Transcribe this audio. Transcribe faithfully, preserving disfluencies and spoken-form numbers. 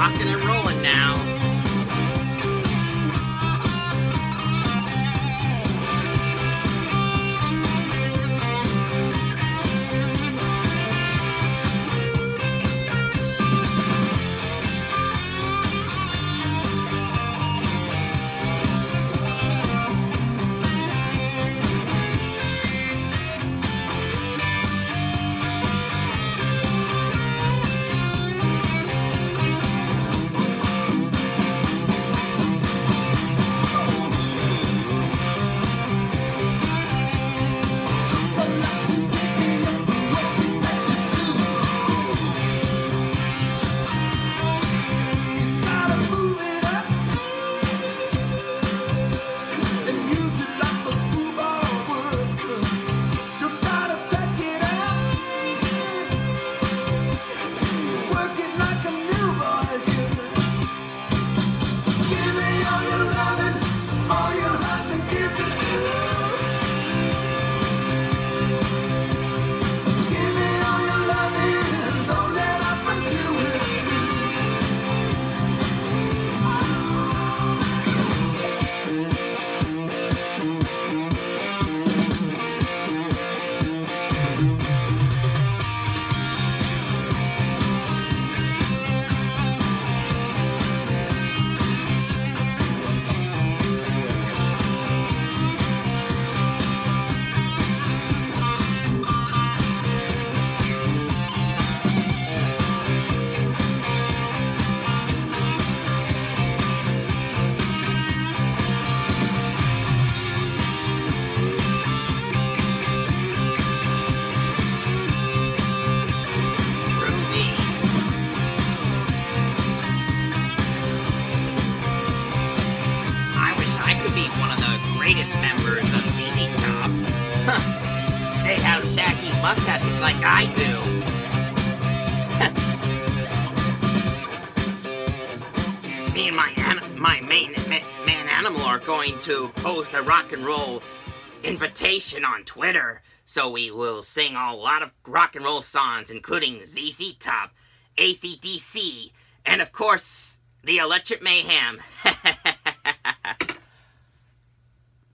rocking and rolling now. Mustaches like I do. Me and my an- my main ma- man animal are going to post a rock and roll invitation on Twitter, so we will sing a lot of rock and roll songs, including Z Z Top, A C D C, and of course the Electric Mayhem.